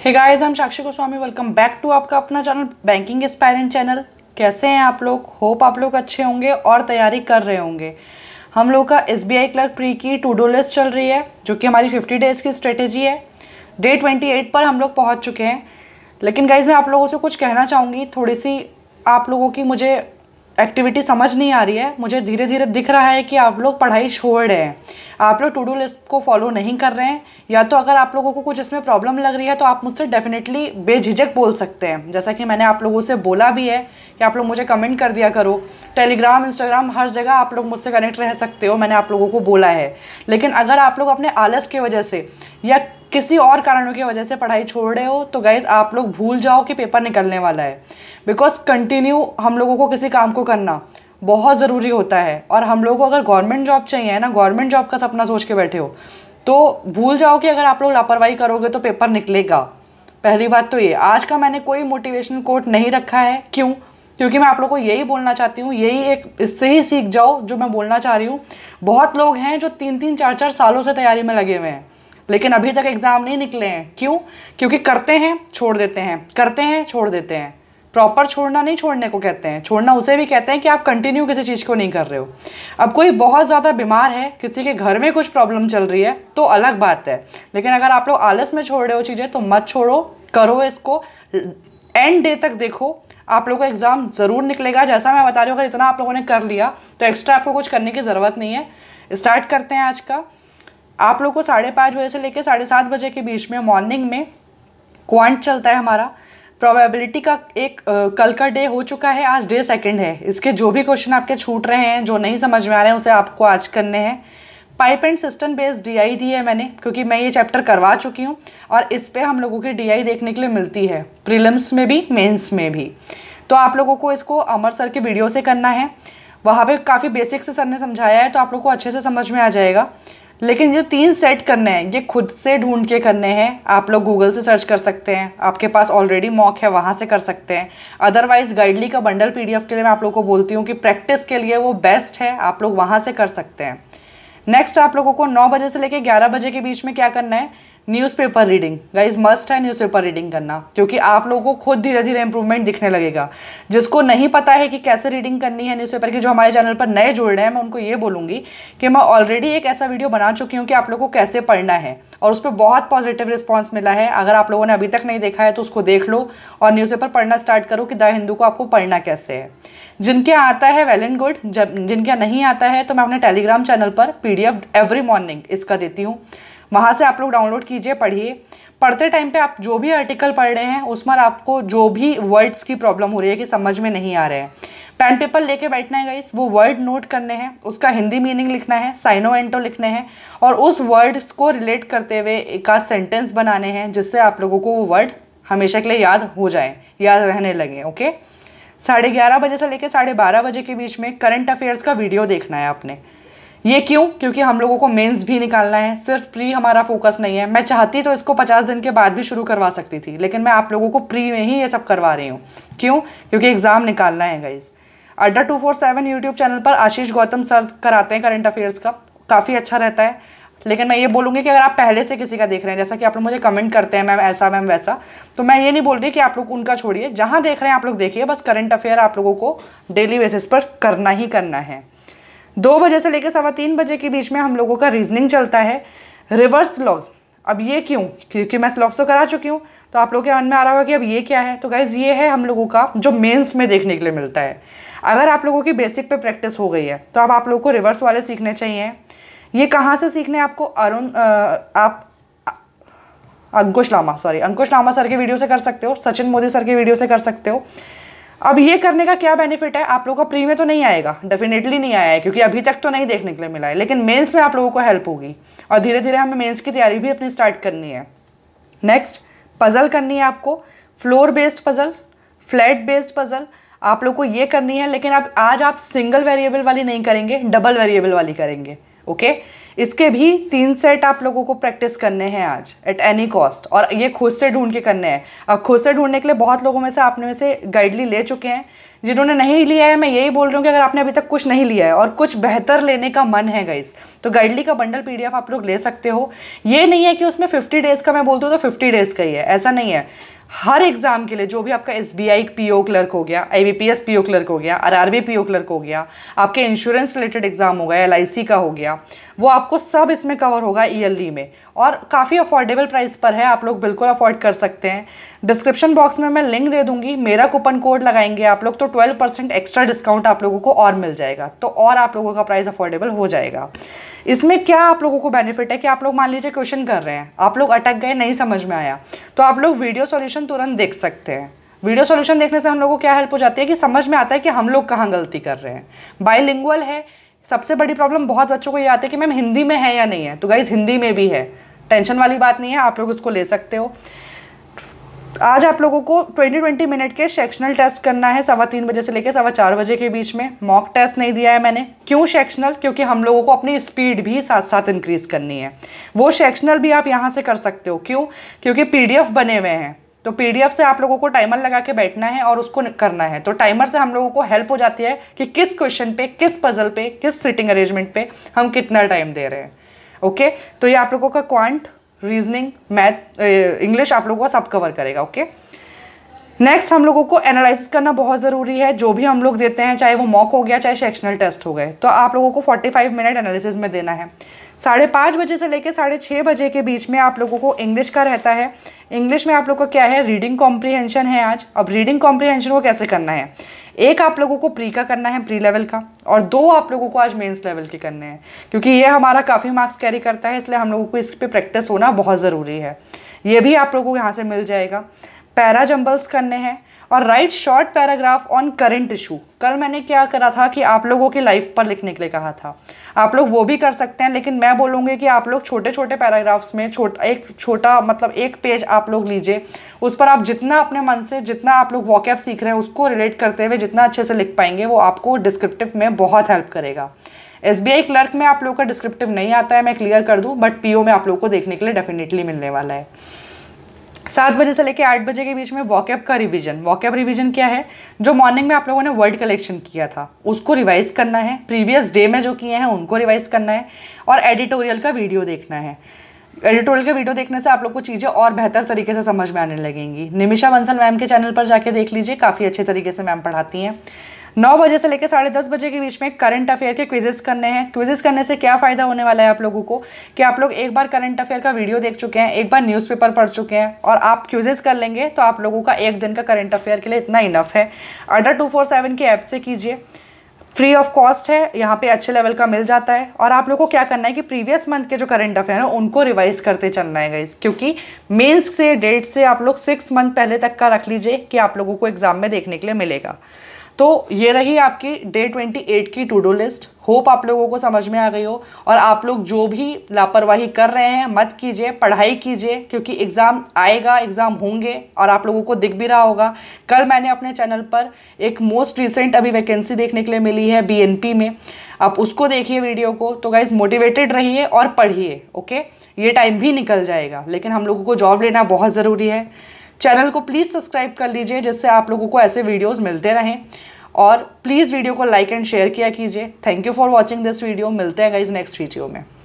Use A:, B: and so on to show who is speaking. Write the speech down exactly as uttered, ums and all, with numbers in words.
A: हे guys, हम Sakshi Goswami, welcome back to आपका अपना चैनल बैंकिंग एस्पायरेंट चैनल। कैसे हैं आप लोग? होप आप लोग अच्छे होंगे और तैयारी कर रहे होंगे। हम लोग का एसबीआई क्लर्क प्री की टू डू लिस्ट चल रही है, जो कि हमारी फिफ्टी डेज़ की स्ट्रेटेजी है। डे ट्वेंटी एट पर हम लोग पहुंच चुके हैं। लेकिन गाइस, मैं आप लोगों से कुछ कहना चाहूँगी। थोड़ी सी आप लोगों की मुझे एक्टिविटी समझ नहीं आ रही है। मुझे धीरे धीरे दिख रहा है कि आप लोग पढ़ाई छोड़ रहे हैं, आप लोग टू डू लिस्ट को फॉलो नहीं कर रहे हैं। या तो अगर आप लोगों को कुछ इसमें प्रॉब्लम लग रही है तो आप मुझसे डेफिनेटली बेझिझक बोल सकते हैं। जैसा कि मैंने आप लोगों से बोला भी है कि आप लोग मुझे कमेंट कर दिया करो। टेलीग्राम, इंस्टाग्राम, हर जगह आप लोग मुझसे कनेक्ट रह सकते हो, मैंने आप लोगों को बोला है। लेकिन अगर आप लोग अपने आलस की वजह से या किसी और कारणों की वजह से पढ़ाई छोड़ रहे हो तो गाइज आप लोग भूल जाओ कि पेपर निकलने वाला है। बिकॉज कंटिन्यू हम लोगों को किसी काम को करना बहुत ज़रूरी होता है। और हम लोगों को अगर गवर्नमेंट जॉब चाहिए ना, गवर्नमेंट जॉब का सपना सोच के बैठे हो तो भूल जाओ कि अगर आप लोग लापरवाही करोगे तो पेपर निकलेगा। पहली बात तो ये। आज का मैंने कोई मोटिवेशनल कोट नहीं रखा है। क्यों? क्योंकि मैं आप लोगों को यही बोलना चाहती हूँ, यही एक इससे ही सीख जाओ जो मैं बोलना चाह रही हूँ। बहुत लोग हैं जो तीन तीन चार चार सालों से तैयारी में लगे हुए हैं, लेकिन अभी तक एग्ज़ाम नहीं निकले हैं। क्यों? क्योंकि करते हैं छोड़ देते हैं, करते हैं छोड़ देते हैं। प्रॉपर छोड़ना नहीं छोड़ने को कहते हैं, छोड़ना उसे भी कहते हैं कि आप कंटिन्यू किसी चीज़ को नहीं कर रहे हो। अब कोई बहुत ज़्यादा बीमार है, किसी के घर में कुछ प्रॉब्लम चल रही है तो अलग बात है। लेकिन अगर आप लोग आलस में छोड़ रहे हो चीज़ें तो मत छोड़ो, करो इसको। एंड डे तक देखो, आप लोगों का एग्ज़ाम ज़रूर निकलेगा। जैसा मैं बता रही हूँ, अगर इतना आप लोगों ने कर लिया तो एक्स्ट्रा आपको कुछ करने की ज़रूरत नहीं है। स्टार्ट करते हैं आज का। आप लोग को साढ़े पाँच बजे से लेकर साढ़े सात बजे के बीच में मॉर्निंग में क्वांट चलता है हमारा। प्रोबेबिलिटी का एक आ, कल का डे हो चुका है, आज डे सेकंड है। इसके जो भी क्वेश्चन आपके छूट रहे हैं, जो नहीं समझ में आ रहे हैं, उसे आपको आज करने हैं। Pipe and system based DI दी है मैंने, क्योंकि मैं ये चैप्टर करवा चुकी हूँ और इस पर हम लोगों की डीआई देखने के लिए मिलती है, प्रीलिम्स में भी मेंस में भी। तो आप लोगों को इसको अमर सर के वीडियो से करना है। वहाँ पे काफ़ी बेसिक से सर ने समझाया है, तो आप लोग को अच्छे से समझ में आ जाएगा। लेकिन जो तीन सेट करने हैं ये खुद से ढूंढ के करने हैं। आप लोग गूगल से सर्च कर सकते हैं, आपके पास ऑलरेडी मॉक है, वहाँ से कर सकते हैं। अदरवाइज गाइडली का बंडल पीडीएफ के लिए मैं आप लोगों को बोलती हूँ कि प्रैक्टिस के लिए वो बेस्ट है, आप लोग वहाँ से कर सकते हैं। नेक्स्ट, आप लोगों को नौ बजे से लेकर ग्यारह बजे के बीच में क्या करना है? Newspaper reading. गाइज मस्ट है न्यूज़पेपर रीडिंग करना, क्योंकि आप लोगों को खुद धीरे धीरे इंप्रूवमेंट दिखने लगेगा। जिसको नहीं पता है कि कैसे रीडिंग करनी है न्यूज़पेपर की, जो हमारे चैनल पर नए जुड़ रहे हैं, मैं उनको ये बोलूँगी कि मैं ऑलरेडी एक ऐसा वीडियो बना चुकी हूँ कि आप लोगों को कैसे पढ़ना है, और उस पर बहुत पॉजिटिव रिस्पॉन्स मिला है। अगर आप लोगों ने अभी तक नहीं देखा है तो उसको देख लो और न्यूज़पेपर पढ़ना स्टार्ट करो कि द हिंदू को आपको पढ़ना कैसे है। जिनके आता है वेल एंड गुड, जब जिनके नहीं आता है तो मैं अपने टेलीग्राम चैनल पर पीडीएफ एवरी मॉर्निंग इसका देती हूँ, वहाँ से आप लोग डाउनलोड कीजिए, पढ़िए। पढ़ते टाइम पे आप जो भी आर्टिकल पढ़ रहे हैं उसमें आपको जो भी वर्ड्स की प्रॉब्लम हो रही है कि समझ में नहीं आ रहे हैं, पेन पेपर लेके बैठना है गाइस। वो वर्ड नोट करने हैं, उसका हिंदी मीनिंग लिखना है, साइनो एंटो लिखने हैं, और उस वर्ड्स को रिलेट करते हुए एक आध सेंटेंस बनाने हैं, जिससे आप लोगों को वो वर्ड हमेशा के लिए याद हो जाए, याद रहने लगे। ओके। साढ़े ग्यारह बजे से लेकर साढ़े बारह बजे के बीच में करंट अफेयर्स का वीडियो देखना है आपने। ये क्यों? क्योंकि हम लोगों को मेंस भी निकालना है, सिर्फ प्री हमारा फोकस नहीं है। मैं चाहती तो इसको पचास दिन के बाद भी शुरू करवा सकती थी, लेकिन मैं आप लोगों को प्री में ही ये सब करवा रही हूँ। क्यों? क्योंकि एग्जाम निकालना है guys. Adda two four seven YouTube channel पर आशीष गौतम सर कराते हैं करंट अफेयर्स का, काफ़ी अच्छा रहता है। लेकिन मैं ये बोलूँगी कि अगर आप पहले से किसी का देख रहे हैं, जैसा कि आप लोग मुझे कमेंट करते हैं मैम ऐसा मैम वैसा, तो मैं ये नहीं बोल रही कि आप लोग उनका छोड़िए। जहाँ देख रहे हैं आप लोग देखिए, बस करंट अफेयर आप लोगों को डेली बेसिस पर करना ही करना है। दो बजे से लेकर सवा तीन बजे के बीच में हम लोगों का रीजनिंग चलता है, रिवर्स लॉग्स। अब ये क्यों? क्योंकि मैं लॉग्स तो करा चुकी हूँ, तो आप लोगों के मन में आ रहा होगा कि अब ये क्या है। तो गाइज ये है हम लोगों का जो मेंस में देखने के लिए मिलता है। अगर आप लोगों की बेसिक पे प्रैक्टिस हो गई है तो अब आप लोगों को रिवर्स वाले सीखने चाहिए। ये कहाँ से सीखने आपको? अरुण आप अंकुश लामा सॉरी अंकुश लामा सर के वीडियो से कर सकते हो, सचिन मोदी सर के वीडियो से कर सकते हो। अब ये करने का क्या बेनिफिट है? आप लोगों का प्री में तो नहीं आएगा, डेफिनेटली नहीं आया है, क्योंकि अभी तक तो नहीं देखने के लिए मिला है। लेकिन मेंस में आप लोगों को हेल्प होगी, और धीरे धीरे हमें मेंस की तैयारी भी अपनी स्टार्ट करनी है। नेक्स्ट, पजल करनी है आपको, floor based puzzle, flat based puzzle आप लोग को ये करनी है। लेकिन अब आज आप सिंगल वेरिएबल वाली नहीं करेंगे, डबल वेरिएबल वाली करेंगे। ओके। इसके भी तीन सेट आप लोगों को प्रैक्टिस करने हैं आज एट एनी कॉस्ट, और ये खुद से ढूंढ के करने हैं। अब खुद से ढूंढने के लिए बहुत लोगों में से आपने में से गाइडली ले चुके हैं, जिन्होंने नहीं लिया है मैं यही बोल रही हूँ कि अगर आपने अभी तक कुछ नहीं लिया है और कुछ बेहतर लेने का मन है गाइस, तो गाइडली का बंडल पीडीएफ आप लोग ले सकते हो। ये नहीं है कि उसमें फिफ्टी डेज़ का मैं बोलती हूँ तो फिफ्टी डेज़ का ही है, ऐसा नहीं है। हर एग्जाम के लिए जो भी आपका एसबीआई पीओ क्लर्क हो गया, आईबीपीएस पीओ क्लर्क हो गया, आरआरबी पीओ क्लर्क हो गया, आपके इंश्योरेंस रिलेटेड एग्जाम हो गया, एलआईसी का हो गया, वो आपको सब इसमें कवर होगा ईयरली में, और काफ़ी अफोर्डेबल प्राइस पर है, आप लोग बिल्कुल अफोर्ड कर सकते हैं। डिस्क्रिप्शन बॉक्स में मैं लिंक दे दूंगी, मेरा कूपन कोड लगाएंगे आप लोग तो ट्वेल्व परसेंट एक्स्ट्रा डिस्काउंट आप लोगों को और मिल जाएगा, तो और आप लोगों का प्राइस अफोर्डेबल हो जाएगा। इसमें क्या आप लोगों को बेनिफिट है कि आप लोग मान लीजिए क्वेश्चन कर रहे हैं, आप लोग अटक गए, नहीं समझ में आया, तो आप लोग वीडियो सॉल्यूशन तुरंत देख सकते हैं। वीडियो सॉल्यूशन देखने से हम लोगों को क्या हेल्प हो जाती है कि समझ में आता है कि हम लोग कहाँ गलती कर रहे हैं। बाइलिंगुअल है, सबसे बड़ी प्रॉब्लम बहुत बच्चों को ये आती है कि मैम हिंदी में है या नहीं है, तो गाइज हिंदी में भी है, टेंशन वाली बात नहीं है, आप लोग उसको ले सकते हो। आज आप लोगों को ट्वेंटी ट्वेंटी मिनट के सेक्शनल टेस्ट करना है, सवा तीन बजे से लेकर सवा चार बजे के बीच में। मॉक टेस्ट नहीं दिया है मैंने, क्यों सेक्शनल, क्योंकि हम लोगों को अपनी स्पीड भी साथ साथ इंक्रीज करनी है। वो सेक्शनल भी आप यहाँ से कर सकते हो, क्यों, क्योंकि पीडीएफ बने हुए हैं, तो पीडीएफ से आप लोगों को टाइमर लगा के बैठना है और उसको करना है, तो टाइमर से हम लोगों को हेल्प हो जाती है कि किस क्वेश्चन पे, किस पजल पे, किस सिटिंग अरेंजमेंट पे हम कितना टाइम दे रहे हैं। ओके, तो ये आप लोगों का क्वांट, रीजनिंग, मैथ, इंग्लिश आप लोगों को सब कवर करेगा। ओके, नेक्स्ट हम लोगों को एनालिसिस करना बहुत ज़रूरी है, जो भी हम लोग देते हैं, चाहे वो मॉक हो गया, चाहे सेक्शनल टेस्ट हो गए, तो आप लोगों को पैंतालीस मिनट एनालिसिस में देना है। साढ़े पाँच बजे से लेकर साढ़े छः बजे के बीच में आप लोगों को इंग्लिश का रहता है। इंग्लिश में आप लोगों को क्या है, रीडिंग कॉम्प्रीहेंशन है आज। अब रीडिंग कॉम्प्रीहेंशन को कैसे करना है, एक आप लोगों को प्री का करना है, प्री लेवल का, और दो आप लोगों को आज मेंस लेवल के करने हैं, क्योंकि ये हमारा काफ़ी मार्क्स कैरी करता है, इसलिए हम लोगों को इस पर प्रैक्टिस होना बहुत ज़रूरी है। ये भी आप लोगों को यहाँ से मिल जाएगा। पैरा जंबल्स करने हैं और write short paragraph on current issue. कल मैंने क्या करा था कि आप लोगों की लाइफ पर लिखने के लिए कहा था, आप लोग वो भी कर सकते हैं, लेकिन मैं बोलूँगी कि आप लोग छोटे छोटे पैराग्राफ्स में छोटा एक छोटा मतलब एक पेज आप लोग लीजिए, उस पर आप जितना अपने मन से, जितना आप लोग वॉकैब सीख रहे हैं उसको रिलेट करते हुए जितना अच्छे से लिख पाएंगे, वो आपको डिस्क्रिप्टिव में बहुत हेल्प करेगा। एसबीआई क्लर्क में आप लोगों का डिस्क्रिप्टिव नहीं आता है, मैं क्लियर कर दूँ, बट पीओ में आप लोगों को देखने के लिए डेफिनेटली मिलने वाला है। सात बजे से लेकर आठ बजे के बीच में वॉकैब का रिवीजन। वॉकैब रिवीजन क्या है, जो मॉर्निंग में आप लोगों ने वर्ड कलेक्शन किया था उसको रिवाइज करना है, प्रीवियस डे में जो किए हैं उनको रिवाइज करना है, और एडिटोरियल का वीडियो देखना है। एडिटोरियल का वीडियो देखने से आप लोग को चीज़ें और बेहतर तरीके से समझ में आने लगेंगी। निमिषा बंसल मैम के चैनल पर जाके देख लीजिए, काफ़ी अच्छे तरीके से मैम पढ़ाती हैं। नौ बजे से लेकर साढ़े दस बजे के बीच में करंट अफेयर के क्विजेस करने हैं। क्विजेस करने से क्या फ़ायदा होने वाला है आप लोगों को कि आप लोग एक बार करंट अफेयर का वीडियो देख चुके हैं, एक बार न्यूज़पेपर पढ़ चुके हैं, और आप क्विजेस कर लेंगे तो आप लोगों का एक दिन का करंट अफेयर के लिए इतना इनफ है। अडा टू फोर सेवन की ऐप से कीजिए, फ्री ऑफ कॉस्ट है, यहाँ पे अच्छे लेवल का मिल जाता है। और आप लोगों को क्या करना है कि प्रीवियस मंथ के जो करंट अफेयर हैं उनको रिवाइज करते चलना है गाइस, क्योंकि मेंस से डेट से आप लोग सिक्स मंथ पहले तक का रख लीजिए कि आप लोगों को एग्जाम में देखने के लिए मिलेगा। तो ये रही आपकी डे ट्वेंटी एट की टू डू लिस्ट। होप आप लोगों को समझ में आ गई हो, और आप लोग जो भी लापरवाही कर रहे हैं मत कीजिए, पढ़ाई कीजिए, क्योंकि एग्ज़ाम आएगा, एग्ज़ाम होंगे, और आप लोगों को दिख भी रहा होगा। कल मैंने अपने चैनल पर एक मोस्ट रिसेंट अभी वैकेंसी देखने के लिए मिली है बीएनपी में, आप उसको देखिए वीडियो को। तो गाइज मोटिवेटेड रहिए और पढ़िए। ओके, ये टाइम भी निकल जाएगा, लेकिन हम लोगों को जॉब लेना बहुत ज़रूरी है। चैनल को प्लीज़ सब्सक्राइब कर लीजिए, जिससे आप लोगों को ऐसे वीडियोस मिलते रहें, और प्लीज़ वीडियो को लाइक एंड शेयर किया कीजिए। Thank you for watching this video. मिलते हैं गाइज नेक्स्ट वीडियो में।